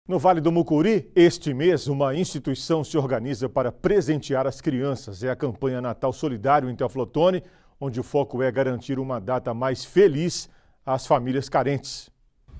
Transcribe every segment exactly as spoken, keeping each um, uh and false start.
No Vale do Mucuri, este mês, uma instituição se organiza para presentear as crianças. É a campanha Natal Solidário em Teófilo Otoni, onde o foco é garantir uma data mais feliz às famílias carentes.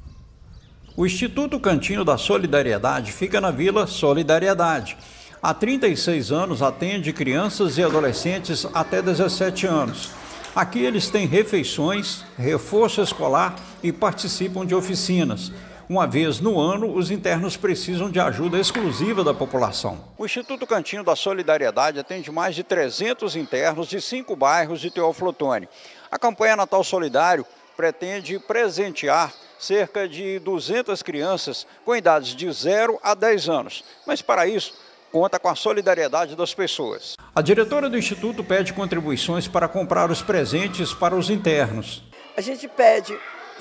O Instituto Cantinho da Solidariedade fica na Vila Solidariedade. Há trinta e seis anos atende crianças e adolescentes até dezessete anos. Aqui eles têm refeições, reforço escolar e participam de oficinas. Uma vez no ano, os internos precisam de ajuda exclusiva da população. O Instituto Cantinho da Solidariedade atende mais de trezentos internos de cinco bairros de Teófilo Otoni. A campanha Natal Solidário pretende presentear cerca de duzentas crianças com idades de zero a dez anos. Mas para isso, conta com a solidariedade das pessoas. A diretora do Instituto pede contribuições para comprar os presentes para os internos. A gente pede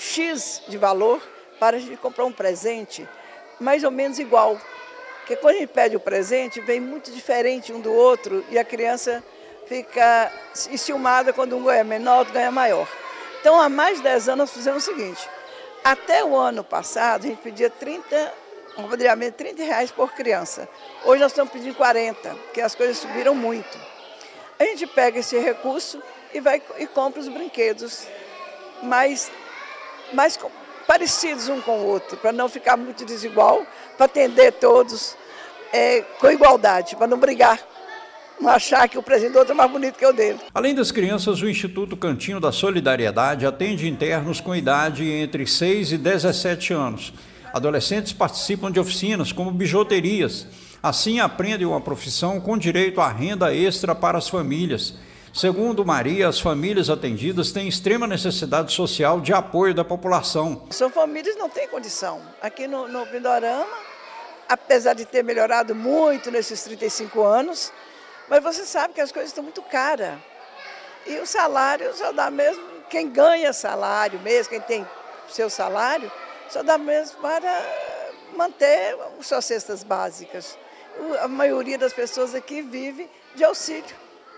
X de valor para a gente comprar um presente mais ou menos igual. Porque quando a gente pede o presente, vem muito diferente um do outro e a criança fica enciumada quando um ganha menor, outro ganha maior. Então, há mais de dez anos, nós fizemos o seguinte: até o ano passado, a gente pedia trinta, um padrinhamento de trinta reais por criança. Hoje nós estamos pedindo quarenta, porque as coisas subiram muito. A gente pega esse recurso e vai e compra os brinquedos mais, mais parecidos um com o outro, para não ficar muito desigual, para atender todos é, com igualdade, para não brigar, não achar que o presente do outro é mais bonito que o dele. Além das crianças, o Instituto Cantinho da Solidariedade atende internos com idade entre seis e dezessete anos. Adolescentes participam de oficinas como bijuterias. Assim aprendem uma profissão com direito à renda extra para as famílias. Segundo Maria, as famílias atendidas têm extrema necessidade social de apoio da população. São famílias que não têm condição. Aqui no, no Pindorama, apesar de ter melhorado muito nesses trinta e cinco anos, mas você sabe que as coisas estão muito caras. E o salário só dá mesmo, quem ganha salário mesmo, quem tem seu salário, só dá mesmo para manter as suas cestas básicas. A maioria das pessoas aqui vive de auxílio,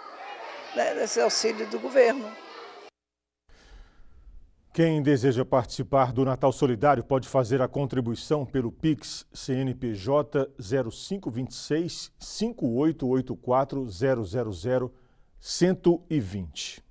né, desse auxílio do governo. Quem deseja participar do Natal Solidário pode fazer a contribuição pelo Pix C N P J zero cinco dois seis, cinco oito oito quatro, zero zero zero, um um zero.